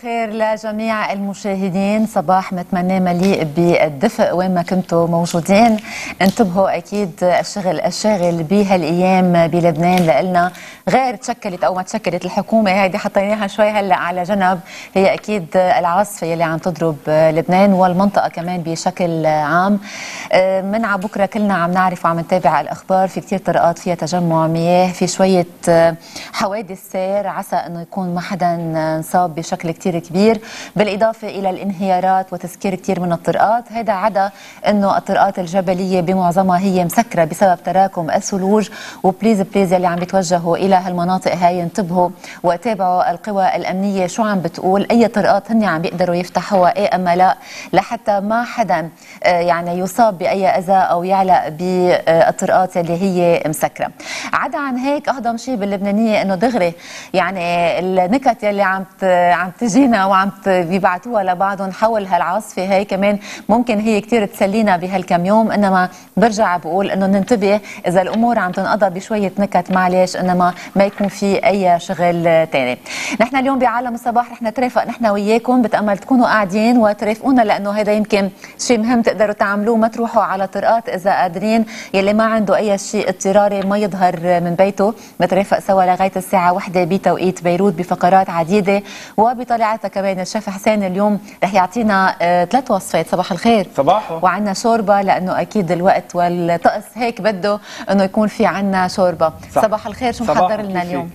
الخير لجميع المشاهدين. صباح متمنى مليء بالدفء وين ما كنتوا موجودين. انتبهوا اكيد الشاغل بهالايام بلبنان لنا غير تشكلت او ما تشكلت الحكومه هيدي حطيناها شوي هلا على جنب. هي اكيد العاصفه اللي عم تضرب لبنان والمنطقه كمان بشكل عام. من على بكره كلنا عم نعرف وعم نتابع الاخبار، في كثير طرقات فيها تجمع مياه، في شويه حوادث سير، عسى انه يكون ما حدا انصاب بشكل كتير كبير، بالإضافة إلى الانهيارات وتسكير كتير من الطرقات. هذا عدا أنه الطرقات الجبلية بمعظمها هي مسكرة بسبب تراكم الثلوج. وبليز اللي عم بيتوجهوا إلى هالمناطق هاي انتبهوا وتابعوا القوى الأمنية شو عم بتقول، أي طرقات هن عم بيقدروا يفتحوها إيه أما لا، لحتى ما حدا يعني يصاب بأي أذى أو يعلق بالطرقات اللي هي مسكرة. عدا عن هيك أهضم شيء باللبنانية أنه دغري يعني النكت اللي عم تجينا وعم بيبعتوها لبعضهم حول هالعاصفه هي كمان ممكن هي كثير تسلينا بهالكم يوم، انما برجع بقول انه ننتبه اذا الامور عم تنقضى بشويه نكت معلش، انما ما يكون في اي شغل ثاني. نحن اليوم بعالم الصباح رح نترافق نحن وياكم، بتامل تكونوا قاعدين وترافقونا لانه هذا يمكن شيء مهم تقدروا تعملوه. ما تروحوا على طرقات اذا قادرين، يلي ما عنده اي شيء اضطراري ما يظهر من بيته. نترافق سوا لغايه الساعه 1 بتوقيت بيروت بفقرات عديده وبطلعتها كمان الشيف حسين اليوم رح يعطينا 3 وصفات. صباح الخير. صباحو. وعنا شوربه لانه اكيد الوقت والطقس هيك بده انه يكون في عنا شوربه. صباح الخير، شو محضر لنا اليوم؟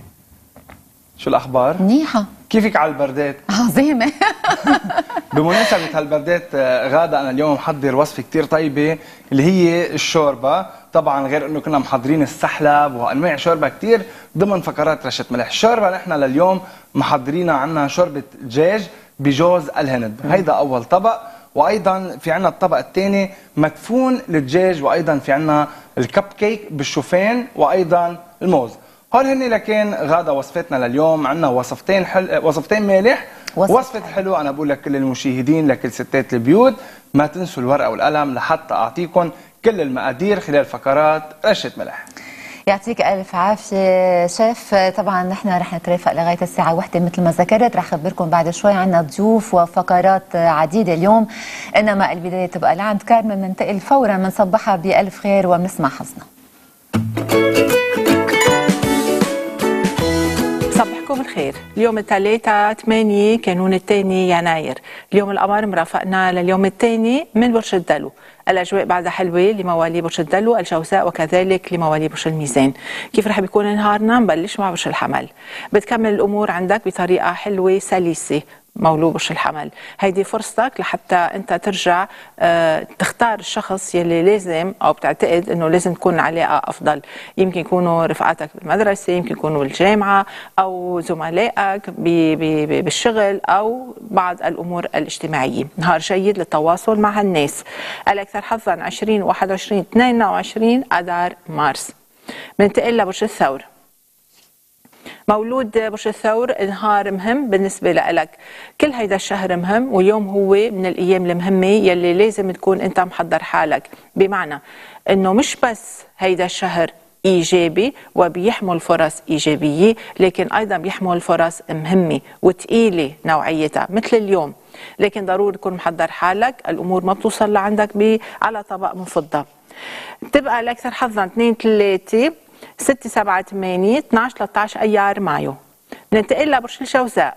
شو الاخبار؟ منيحه. كيفك على البردات؟ عظيمه. بمناسبه هالبردات غاده، انا اليوم محضر وصفه كثير طيبه اللي هي الشوربه. طبعا غير انه كنا محضرين السحلب وانواع شوربه كثير ضمن فقرات رشه ملح. الشوربه نحن لليوم محضرينها، عنا شوربه دجاج بجوز الهند. هيدا اول طبق، وايضا في عنا الطبق الثاني مدفون الدجاج، وايضا في عنا الكب كيك بالشوفان وايضا الموز. هول هن لكن غاده وصفتنا لليوم. عنا وصفتين مالح، وصفه حلو. انا بقول لك كل المشاهدين، لكل ستات البيوت، ما تنسوا الورقه والقلم لحتى اعطيكم كل المقادير خلال فقرات رشه ملح. يعطيك ألف عافية شيف. طبعا نحن رح نترافق لغاية الساعة 1 مثل ما ذكرت. رح أخبركم بعد شوي عنا ضيوف وفقرات عديدة اليوم، إنما البداية تبقى لعند كارمن. ننتقل فورا بنصبحها بألف خير وبنسمع حظنا. صبحكم الخير. اليوم الثلاثاء 8 كانون الثاني يناير. اليوم القمر مرافقنا لليوم الثاني من برج الدلو. الأجواء بعدها حلوة لموالي برج الدلو، الجوزاء، وكذلك لموالي برج الميزان. كيف رح بيكون نهارنا؟ نبلش مع برج الحمل. بتكمل الأمور عندك بطريقة حلوة سلسة مولود برج الحمل. هيدي فرصتك لحتى انت ترجع تختار الشخص يلي لازم او بتعتقد انه لازم تكون علاقه افضل. يمكن يكونوا رفقاتك بالمدرسه، يمكن يكونوا بالجامعه، او زملائك بالشغل، او بعض الامور الاجتماعيه. نهار جيد للتواصل مع الناس. الاكثر حظا 20 21 22 اذار مارس. بننتقل لبرج الثور. مولود برج الثور، نهار مهم بالنسبة لك. كل هيدا الشهر مهم، واليوم هو من الأيام المهمة يلي لازم تكون أنت محضر حالك. بمعنى أنه مش بس هيدا الشهر إيجابي وبيحمل فرص إيجابية، لكن أيضا بيحمل فرص مهمة وتقيلة نوعيتها مثل اليوم. لكن ضروري تكون محضر حالك، الأمور ما بتوصل لعندك على طبق من فضة. تبقى الأكثر حظا 2 3 6 7 8 12 13 ايار مايو. ننتقل لبرج الجوزاء.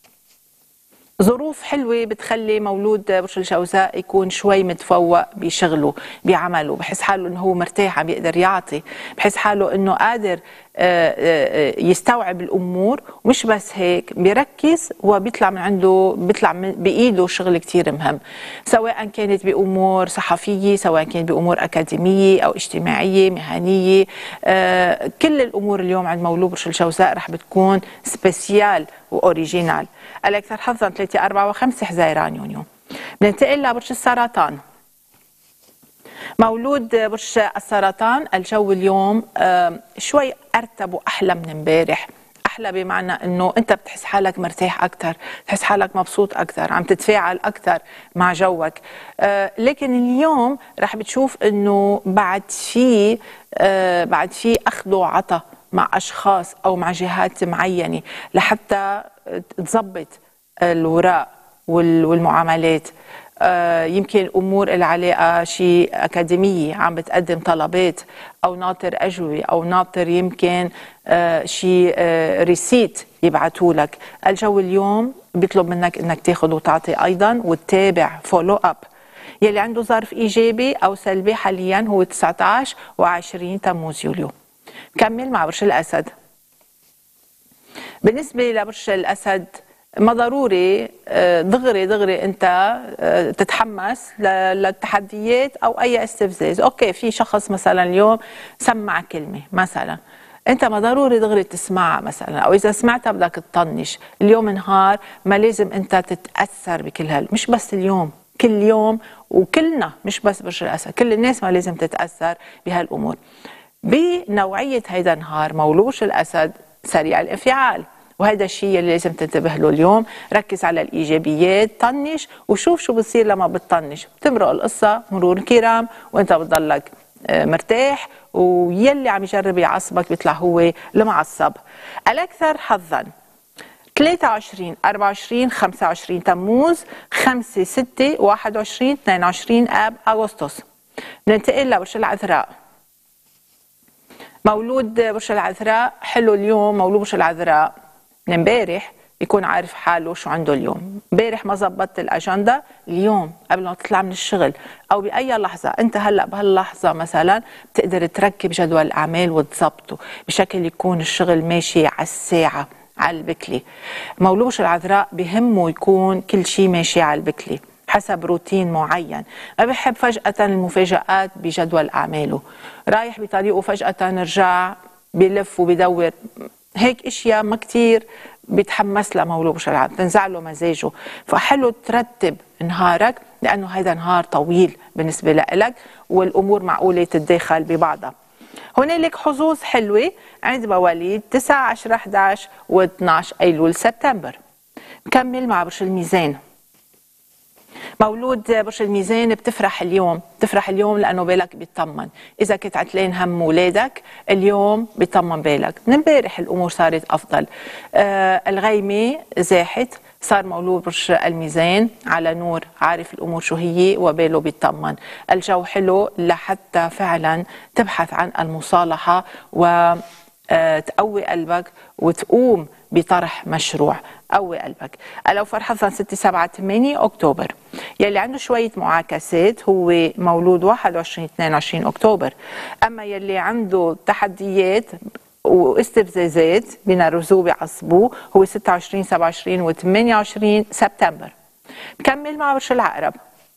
ظروف حلوه بتخلي مولود برج الجوزاء يكون شوي متفوق بشغله بعمله، بحس حاله انه هو مرتاح عم يقدر يعطي، بحس حاله انه قادر يستوعب الامور، ومش بس هيك بيركز وبيطلع من عنده، بيطلع بايده شغل كثير مهم، سواء كانت بامور صحفيه، سواء كانت بامور اكاديميه او اجتماعيه مهنيه. كل الامور اليوم عند مولود برج الجوزاء رح بتكون سبيسيال واوريجينال. الاكثر حظا 3 4 و5 حزيران يونيو. بننتقل لبرج السرطان. مولود برج السرطان، الجو اليوم شوي ارتب واحلى من امبارح. احلى بمعنى انه انت بتحس حالك مرتاح اكثر، بتحس حالك مبسوط اكثر، عم تتفاعل اكثر مع جوك. لكن اليوم رح بتشوف انه بعد في اخذ وعطاء مع اشخاص او مع جهات معينه لحتى تظبط الوراء والمعاملات. يمكن امور العلاقه شيء اكاديميه عم بتقدم طلبات، او ناطر اجوبه، او ناطر يمكن شيء ريسيت يبعثوا لك. الجو اليوم بيطلب منك انك تاخذ وتعطي ايضا وتتابع فولو اب. يلي عنده ظرف ايجابي او سلبي حاليا هو 19 و20 تموز يوليو. نكمل مع برج الاسد. بالنسبه لبرج الاسد ما ضروري دغري انت تتحمس للتحديات او اي استفزاز. اوكي، في شخص مثلا اليوم سمع كلمه مثلا، انت ما ضروري دغري تسمعها مثلا، او اذا سمعتها بدك تطنش. اليوم نهار ما لازم انت تتاثر بكل مش بس اليوم، كل يوم، وكلنا مش بس برج الاسد، كل الناس ما لازم تتاثر بهالامور. بنوعيه هيدا النهار مولود الاسد سريع الانفعال، وهذا الشيء اللي لازم تنتبه له اليوم. ركز على الايجابيات، طنش وشوف شو بصير لما بتطنش. بتمرق القصه مرور كرام وانت بتضلك مرتاح، ويلي عم يجرب يعصبك بيطلع هو المعصب. الاكثر حظا 23 24 25 تموز 5 6 21 22 اب اغسطس. ننتقل لبرج العذراء. مولود برج العذراء حلو اليوم. مولود برج العذراء من امبارح يكون عارف حاله شو عنده اليوم. امبارح ما زبطت الاجنده، اليوم قبل ما تطلع من الشغل او باي لحظه، انت هلا بهاللحظه مثلا بتقدر تركب جدول الاعمال وتظبطه بشكل يكون الشغل ماشي على الساعه، على البكلي. مولود برج العذراء بهمه يكون كل شيء ماشي على البكلي حسب روتين معين، ما بحب فجأة المفاجآت بجدول أعماله. رايح بطريقه فجأة رجع بلف وبدور، هيك اشياء ما كتير بيتحمس لها مولود برج العذراء، تنزع له مزاجه. فحلو ترتب نهارك لأنه هذا نهار طويل بالنسبة لك، والأمور معقولة تتداخل ببعضها. هنالك حظوظ حلوة عند مواليد 9 10 11 و12 أيلول سبتمبر. نكمل مع برج الميزان. مولود برج الميزان بتفرح اليوم لأنه بالك بيطمن. إذا كنت عتلين هم ولادك اليوم بيطمن بالك. من امبارح الأمور صارت أفضل. الغيمة زاحت، صار مولود برج الميزان على نور، عارف الأمور شو هي وباله بيطمن. الجو حلو لحتى فعلا تبحث عن المصالحة وتقوي قلبك وتقوم بطرح مشروع. قوي قلبك. لو فرحة 6 7 8 أكتوبر. يلي عنده شوية معاكسات هو مولود 21 22 أكتوبر. أما يلي عنده تحديات واستفزازات بينرفزوه بيعصبوه هو 26 27 و 28 سبتمبر. نكمل مع برج العقرب.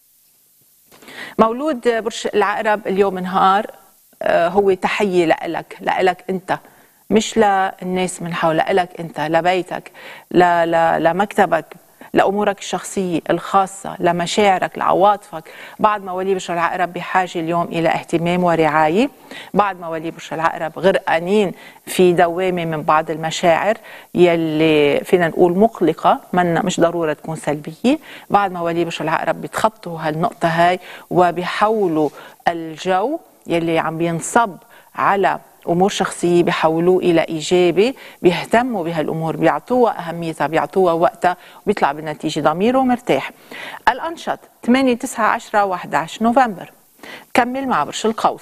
مولود برج العقرب اليوم نهار هو تحية لك أنت، مش للناس من حولك، لك انت، لبيتك، لمكتبك، لامورك الشخصيه الخاصه، لمشاعرك، لعواطفك. بعض مواليد برج العقرب بحاجه اليوم الى اهتمام ورعايه. بعض مواليد برج العقرب غرقانين في دوامه من بعض المشاعر يلي فينا نقول مقلقه، مش ضروره تكون سلبيه. بعض مواليد برج العقرب بيتخطوا هالنقطه هاي وبيحولوا الجو يلي عم بينصب على امور شخصيه بيحولوه الى ايجابي، بيهتموا بهالامور، بيعطوها اهميتها، بيعطوها وقتها، وبيطلع بالنتيجه ضميره مرتاح. الانشط 8 9 10 و11 نوفمبر. كمل مع برج القوس.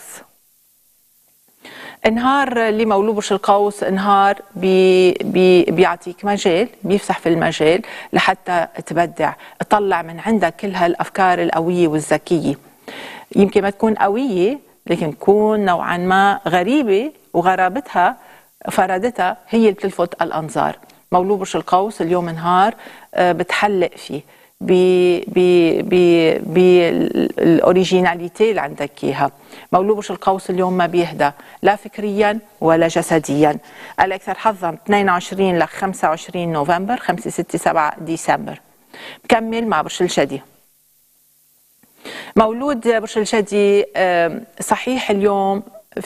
النهار اللي مولود برج القوس نهار بيعطيك مجال، بيفسح في المجال لحتى تبدع، تطلع من عندك كل هالافكار القويه والذكيه. يمكن ما تكون قويه لكن تكون نوعا ما غريبة، وغرابتها فرادتها هي اللي بتلفت الأنظار. مولود برج القوس اليوم نهار بتحلق فيه بالأوريجيناليتي اللي عندك إياها. مولود برج القوس اليوم ما بيهدى لا فكريا ولا جسديا. الأكثر حظا 22 ل 25 نوفمبر 5 6 7 ديسمبر. بكمل مع برج الجدي. مولود برج الجدي صحيح اليوم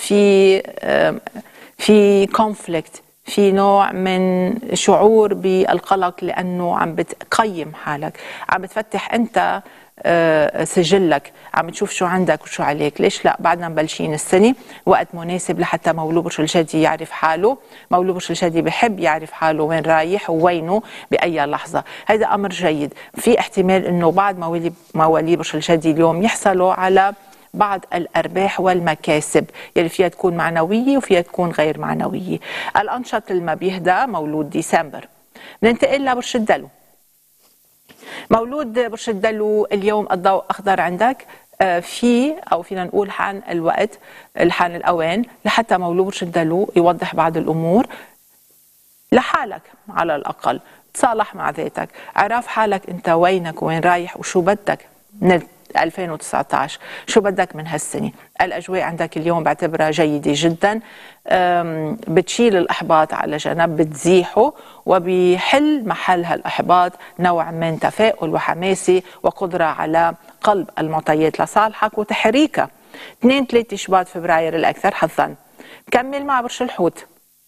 في كونفليكت، في نوع من شعور بالقلق لأنه عم بتقيم حالك، عم بتفتح أنت سجلك، عم تشوف شو عندك وشو عليك. ليش لا؟ بعدنا مبلشين السنه، وقت مناسب لحتى مولود برج الجدي يعرف حاله. مولود برج الجدي بحب يعرف حاله وين رايح ووينه باي لحظه. هذا امر جيد. في احتمال انه بعض مواليد برج الجدي اليوم يحصلوا على بعض الأرباح والمكاسب يلي فيها تكون معنوية وفيها تكون غير معنوية. الأنشط اللي ما بيهدى مولود ديسمبر. ننتقل لبرج الدلو. مولود برج الدلو اليوم الضوء أخضر عندك. فينا نقول حان الوقت، الحان الأوان لحتى مولود برج الدلو يوضح بعض الأمور لحالك على الأقل. تصالح مع ذاتك، عرف حالك أنت وينك وين رايح وشو بدك من 2019، شو بدك من هالسنة. الأجواء عندك اليوم بعتبرها جيدة جدا. بتشيل الإحباط على جنب، بتزيحه، وبيحل محل هالإحباط نوع من تفاؤل وحماسة وقدرة على قلب المعطيات لصالحك وتحريكها. 2-3 شباط فبراير الأكثر حظا. نكمل مع برج الحوت.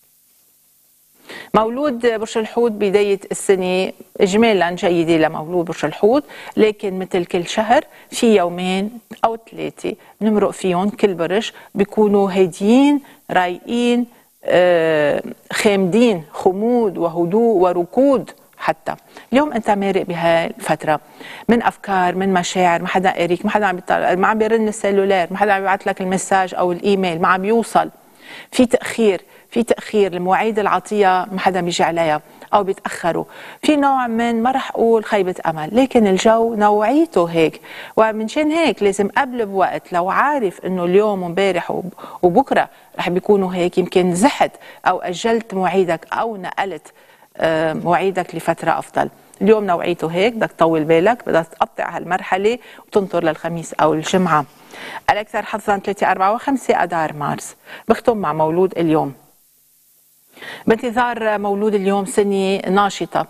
مولود برج الحوت بداية السنة إجمالا جيدة لمولود برج الحوت، لكن مثل كل شهر في يومين أو 3 بنمرق فيهم كل برج بيكونوا هاديين رايقين خامدين، خمود وهدوء وركود. حتى اليوم انت مارق بهالفتره من افكار، من مشاعر، ما حدا قاريك، ما حدا ما عم بيرن السلولار، ما حدا عم يبعث لك المساج او الايميل، ما عم بيوصل. في تأخير المواعيد العطية، ما حدا بيجي عليها أو بيتأخروا. في نوع من، ما رح أقول خيبة أمل، لكن الجو نوعيته هيك. ومنشان هيك لازم قبل بوقت، لو عارف إنه اليوم ومبارح وبكرة رح بيكونوا هيك، يمكن زحت أو أجلت مواعيدك أو نقلت مواعيدك لفترة أفضل. اليوم نوعيته هيك، بدك تطول بالك، بدك تقطع هالمرحلة وتنطر للخميس أو الجمعة. الأكثر حظا 3 4 و5 أدار مارس. بختم مع مولود اليوم. بانتظار مولود اليوم سنة ناشطة.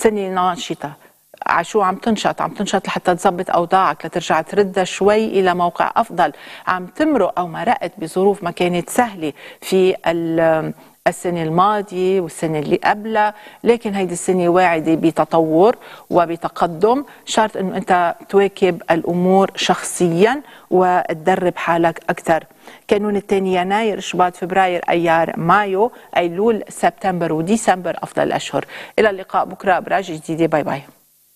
عشو عم تنشط لحتى تظبط أوضاعك، لترجع تردها شوي إلى موقع أفضل. عم تمرق أو مرقت بظروف ما كانت سهلة في السنة الماضية والسنة اللي قبلها، لكن هيدي السنة واعدة بتطور وبتقدم. شرط انه انت تواكب الامور شخصيا وتدرب حالك اكثر. كانون الثاني يناير، شباط، فبراير، ايار، مايو، ايلول، سبتمبر وديسمبر افضل الاشهر. الى اللقاء بكره ابراج جديدة. باي باي.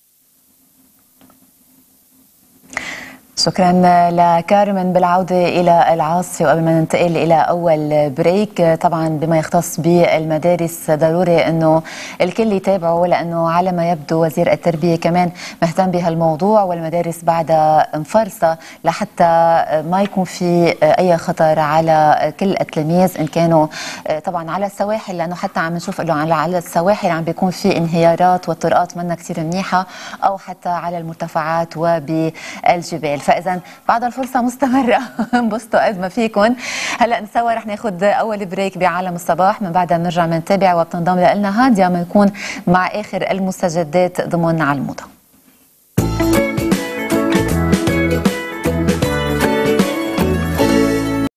شكرا لكارمن. بالعودة إلى العاصفة وقبل ما ننتقل إلى أول بريك، طبعا بما يختص بالمدارس ضروري أنه الكل يتابعه، لأنه على ما يبدو وزير التربية كمان مهتم بهالموضوع، والمدارس بعدها مفرصة لحتى ما يكون في أي خطر على كل التلاميذ، إن كانوا طبعا على السواحل، لأنه حتى عم نشوف أنه على السواحل عم بيكون في انهيارات والطرقات منا كثير منيحة، أو حتى على المرتفعات وبالجبال. فاذا بعد الفرصه مستمره. انبسطوا قد ما فيكم. هلا نسوى رح ناخذ اول بريك بعالم الصباح، من بعدها بنرجع بنتابع، وبتنضم لنا هاديه ما يكون مع اخر المستجدات ضمن على الموضه.